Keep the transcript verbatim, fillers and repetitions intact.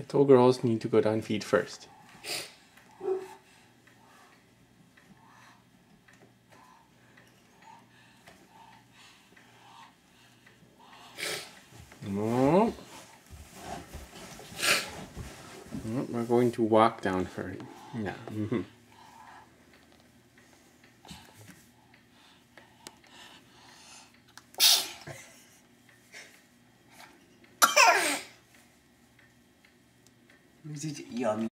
Tall girls need to go down feet first. No. No, we're going to walk down first. Yeah. Mm-hmm. Yummy.